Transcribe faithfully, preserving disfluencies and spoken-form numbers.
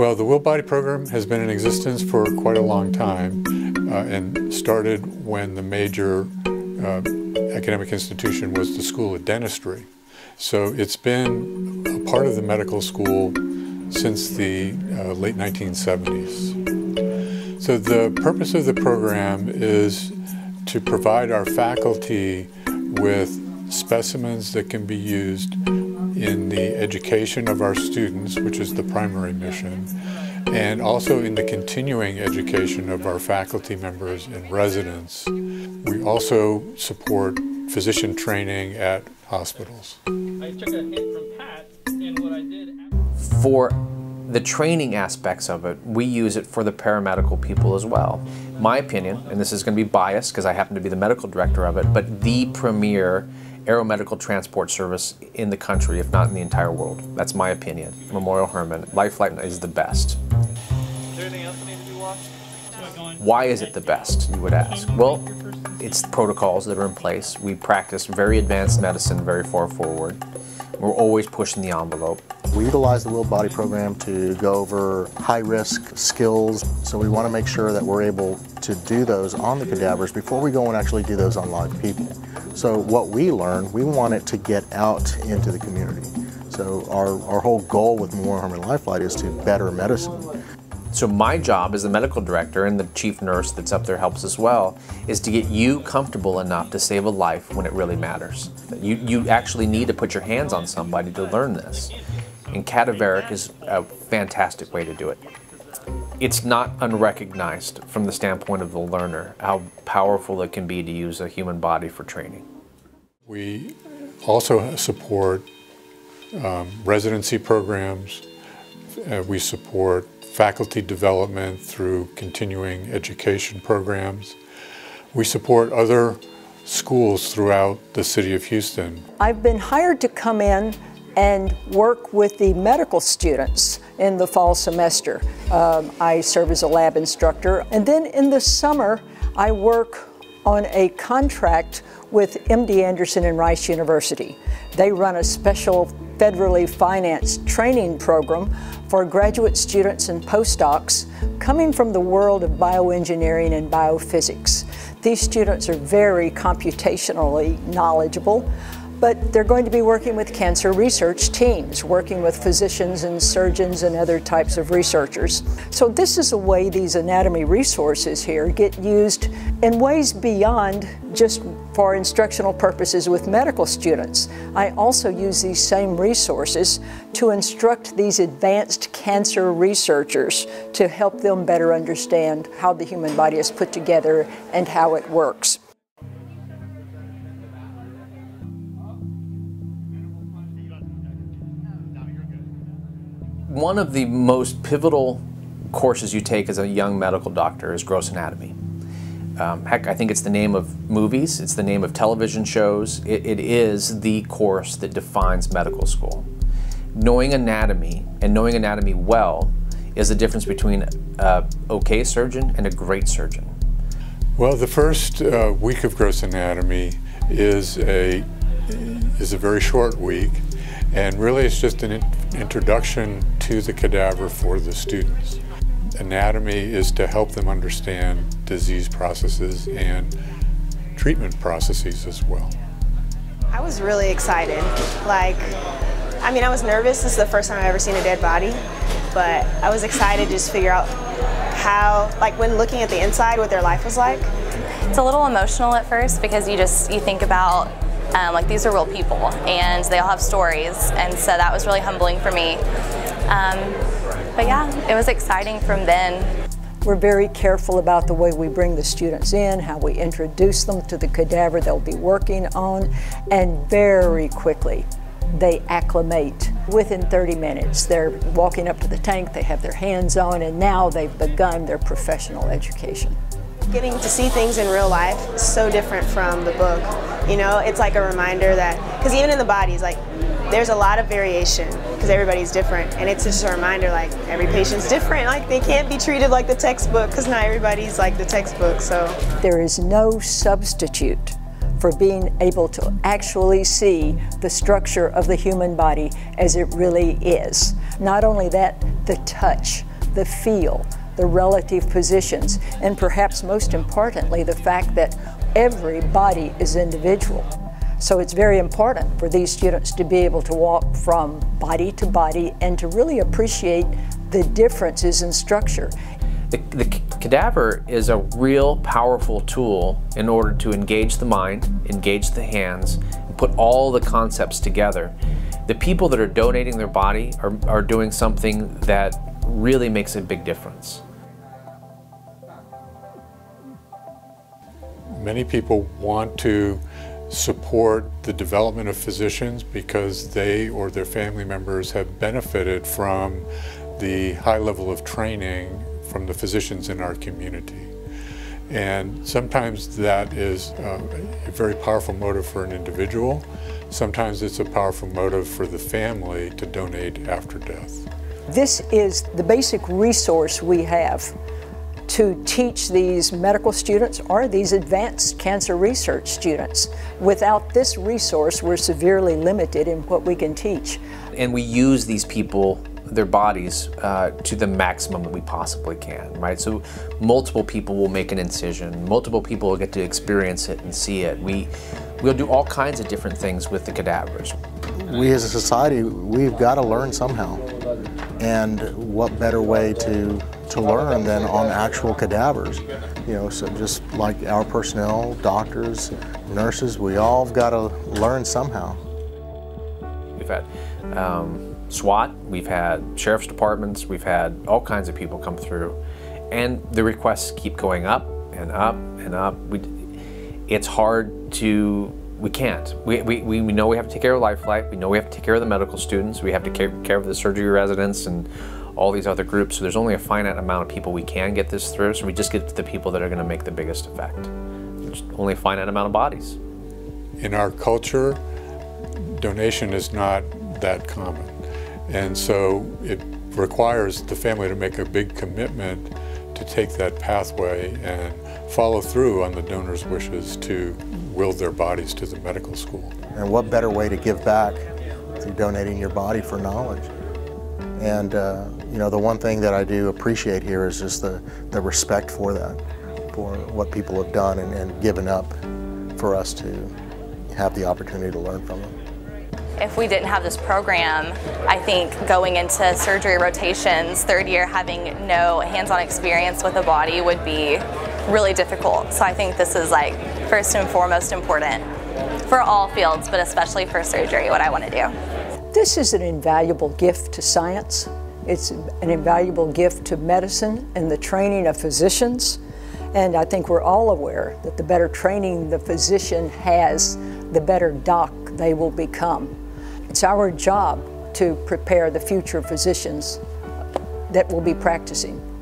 Well, the Will Body program has been in existence for quite a long time uh, and started when the major uh, academic institution was the School of Dentistry. So it's been a part of the medical school since the uh, late nineteen seventies. So the purpose of the program is to provide our faculty with specimens that can be used in the education of our students, which is the primary mission, and also in the continuing education of our faculty members and residents. We also support physician training at hospitals. I took a hint from Pat, and what I did... For the training aspects of it, we use it for the paramedical people as well. My opinion, and this is going to be biased because I happen to be the medical director of it, but the premier aeromedical transport service in the country, if not in the entire world. That's my opinion. Memorial Hermann. Lifeline is the best. Is there anything else that needs to be watched? Why is it the best, you would ask? Well, it's the protocols that are in place. We practice very advanced medicine very far forward. We're always pushing the envelope. We utilize the Will Body program to go over high-risk skills, so we want to make sure that we're able to do those on the cadavers before we go and actually do those on live people. So what we learn, we want it to get out into the community. So our, our whole goal with Memorial Hermann Lifeline is to better medicine. So my job as the medical director, and the chief nurse that's up there helps as well, is to get you comfortable enough to save a life when it really matters. You, you actually need to put your hands on somebody to learn this. And cadaveric is a fantastic way to do it. It's not unrecognized from the standpoint of the learner how powerful it can be to use a human body for training. We also support um, residency programs. Uh, we support faculty development through continuing education programs. We support other schools throughout the city of Houston. I've been hired to come in and work with the medical students in the fall semester. Um, I serve as a lab instructor, and then in the summer I work on a contract with M D Anderson and Rice University. They run a special federally financed training program for graduate students and postdocs coming from the world of bioengineering and biophysics. These students are very computationally knowledgeable, but they're going to be working with cancer research teams, working with physicians and surgeons and other types of researchers. So this is a way these anatomy resources here get used in ways beyond just for instructional purposes with medical students. I also use these same resources to instruct these advanced cancer researchers to help them better understand how the human body is put together and how it works. One of the most pivotal courses you take as a young medical doctor is gross anatomy. Um, heck, I think it's the name of movies, it's the name of television shows. It, it is the course that defines medical school. Knowing anatomy, and knowing anatomy well, is the difference between an okay surgeon and a great surgeon. Well, the first uh, week of gross anatomy is a, is a very short week, and really it's just an in introduction to the cadaver for the students. Anatomy is to help them understand disease processes and treatment processes as well. I was really excited. Like, I mean, I was nervous. This is the first time I've ever seen a dead body, but I was excited to just figure out how, like when looking at the inside, what their life was like. It's a little emotional at first because you just, you think about Um, like these are real people and they all have stories, and so that was really humbling for me. Um, but yeah, it was exciting from then. We're very careful about the way we bring the students in, how we introduce them to the cadaver they'll be working on, and very quickly they acclimate. Within thirty minutes, they're walking up to the tank, they have their hands on, and now they've begun their professional education. Getting to see things in real life is so different from the book. You know, it's like a reminder that, because even in the bodies, like, there's a lot of variation because everybody's different, and it's just a reminder, like, every patient's different. Like, they can't be treated like the textbook because not everybody's like the textbook, so. There is no substitute for being able to actually see the structure of the human body as it really is. Not only that, the touch the feel, the relative positions, and perhaps most importantly, the fact that every body is individual. So it's very important for these students to be able to walk from body to body and to really appreciate the differences in structure. The, the cadaver is a real powerful tool in order to engage the mind, engage the hands, and put all the concepts together. The people that are donating their body are, are doing something that really makes a big difference. Many people want to support the development of physicians because they or their family members have benefited from the high level of training from the physicians in our community. And sometimes that is uh, a very powerful motive for an individual. Sometimes it's a powerful motive for the family to donate after death. This is the basic resource we have to teach these medical students or these advanced cancer research students. Without this resource, we're severely limited in what we can teach. And we use these people, their bodies, uh, to the maximum that we possibly can, right? So multiple people will make an incision, multiple people will get to experience it and see it. We, we'll do all kinds of different things with the cadavers. We as a society, we've got to learn somehow. And what better way to, to learn than on actual cadavers? You know, so just like our personnel, doctors, nurses, we all have got to learn somehow. We've had um, SWAT, we've had sheriff's departments, we've had all kinds of people come through, and the requests keep going up and up and up. We, it's hard to, we can't. We, we, we know we have to take care of life flight, we know we have to take care of the medical students, we have to take care of the surgery residents and all these other groups, so there's only a finite amount of people we can get this through, so we just get to the people that are going to make the biggest effect. There's only a finite amount of bodies. In our culture, donation is not that common, and so it requires the family to make a big commitment to take that pathway and follow through on the donor's wishes to will their bodies to the medical school. And what better way to give back through donating your body for knowledge? And uh, you know, the one thing that I do appreciate here is just the, the respect for that, for what people have done and, and given up for us to have the opportunity to learn from them. If we didn't have this program, I think going into surgery rotations, third year, having no hands-on experience with a body would be really difficult. So I think this is like first and foremost important for all fields, but especially for surgery, what I want to do. This is an invaluable gift to science. It's an invaluable gift to medicine and the training of physicians. And I think we're all aware that the better training the physician has, the better doc they will become. It's our job to prepare the future physicians that will be practicing.